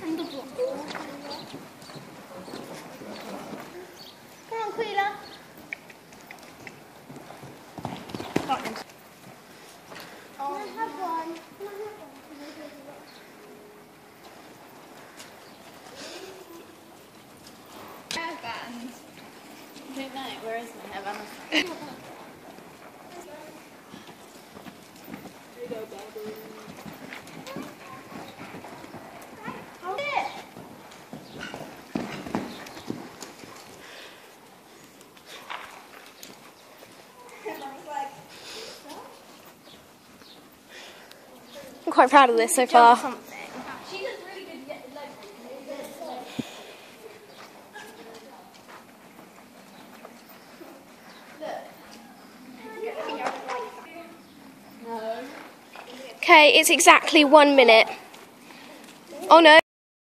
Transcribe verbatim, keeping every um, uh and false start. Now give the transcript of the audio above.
And the block. Come on, Akeila. Oh, can I have one? Can I have one? Hairband. I don't know, where is my hairband? Here you go, baby. I'm quite proud of this so far. She does really good leg. Okay, it's exactly one minute. Oh no.